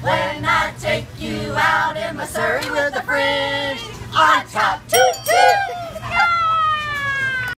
when I take you out in my Surrey with a friend.